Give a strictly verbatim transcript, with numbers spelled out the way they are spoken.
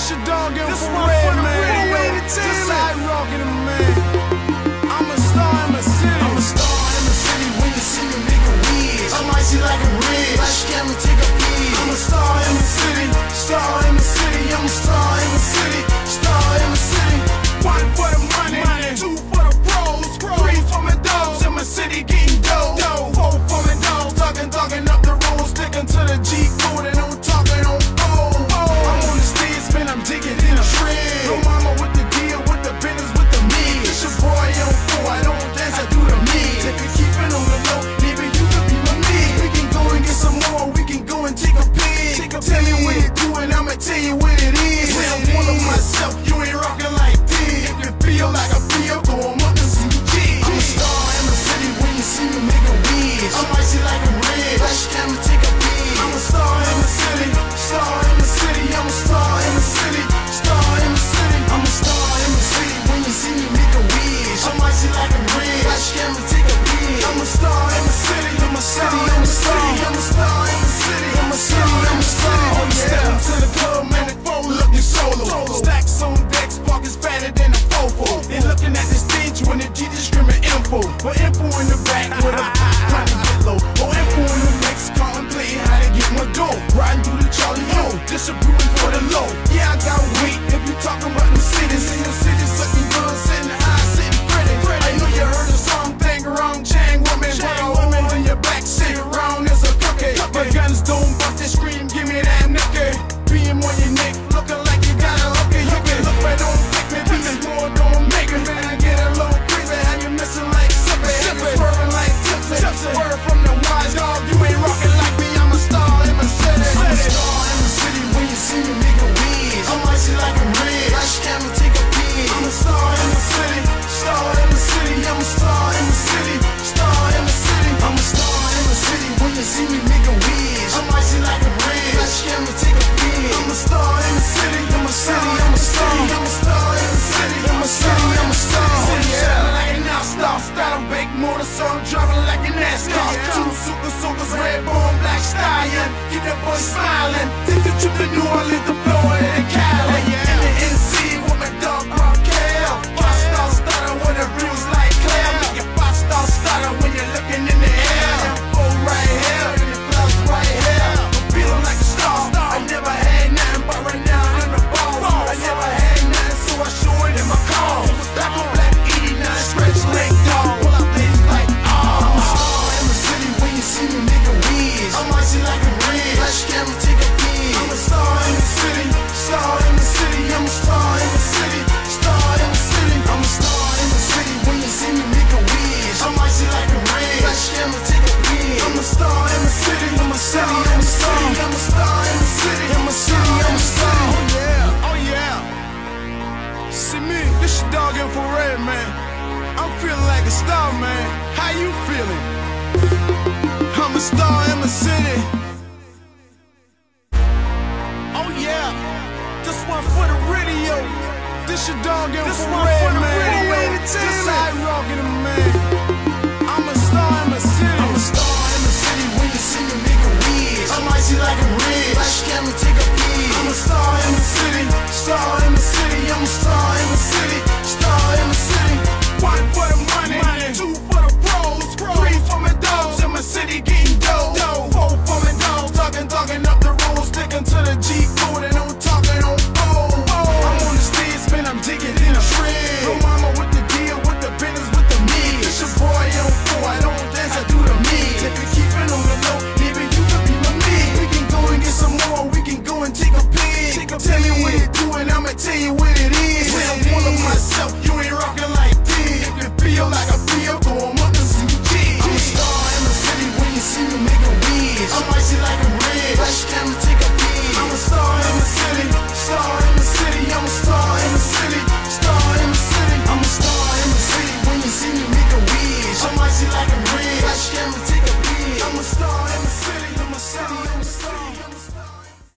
This your dog Infrared, man. This side rockin' it, man. I'm a star in my city. I'm a star in the city. When you see me, make a whiz. I might see like a red. Flash camera, take a peek. I'm a star in the city. Star in the city. I'm a star in the city. Star in the city. One for the money, money. Two for the pros, pros. Three for my dogs in my city getting dough. dough. Four for my dogs, talking, talking up the road, sticking to the G code and I'm talking on gold. I'm on the stage, man, I'm digging in a shred. No mama with the deal, with the business, with the me. It's your boy on four, I don't dance, I do the me. If you keep it on the low, maybe you could be my me. We can go and get some more, we can go and take a pig. Take a tell me what it do and I'ma tell you what it is. When I'm full of myself, you ain't rocking like this. If you feel like I feel, go on up and see G. I'm a star in the city. When you see me, make a whiz. I might see like a red. Flash camera, take a peek. I'm a star in the city, star in the city, I'm a star in the city, star in the city. I'm a star in the city. When you see me, make a whiz. I might see like a red. Flash camera, take a peek. I'm a star in the city, I'm a star in the city, I'm a star in the city, I'm a star in the city. I'm stepping to the club, man, the phone looking solo. Stacks on decks, pockets fatter than a fofo. They looking at the stage when the G just screaming info. But info in the back with a trying to get low. Or info in the next contemplating how to get my dough. Riding through the Charlie Yo, distributing for the low. Yeah, I got weight if you talking about them cities. In your city, sucking good, sitting high, sitting pretty. I know you heard the song, thing wrong, Chang woman. Put a woman on your back, sit around as a cookie. My guns don't bust, they scream, give me that nookie. Beam on your neck, looking like you got a lucky. You can look, but don't pick me, beats more, don't make it. Man, I get a little crazy, how you missing like sippy. How you swerving like tipsy. Word from the wise dog, you ain't rocking like me, I'm a star in my city. I'm a star in the city. When you see me, make a whiz. I might see like a red. Flash camera, take a peek. I'm a star in the city, star in the city, I'm a star in the city, star in the city. I'm a star in the city. When you see me, make a whiz. I might see like a red. Flash camera, take a peek. I'm a star in the city, I'm a city, I'm a city, I'm a star in the city, I'm a city, I'm a star. Shining like an all-star, style big motorcycle, driving like a NASCAR. Two super soakers, red bone, black stallion. Keep that boy smiling. Take a trip to New Orleans, to Florida and Cali. In the N C with my dog Raquel. Five star starter with a bruise like Claire. Make your five star starter when you're looking in the air. Oh, right here, in the clouds right here. I'm feeling like a star. I never had nothing, but right now I'm the boss. I never had nothing, so I show it in my car. Black on black, eighty-nine, scratch leg dog. Pull out things like, I'm a ah. star in the city. When you see me, make a whiz. I might see like a red. Flash camera, take a peek. I'm a star in the city, star in the city, I'm a star in the city, star in the city. I'm a star in the city. When you see me, make a whiz. I might see like a red. Flash camera, take a peek. I'm a star in the city, I'm a city, I'm a city, I'm a star in the city, I'm a city, I'm a star. Oh yeah, oh yeah. See me, this your dog Infrared, man. I'm feeling like a star, man. How you feeling? I'm a star in my city. Oh yeah, this one for the radio. This your dog Infrared, man. This side rockin' it, man.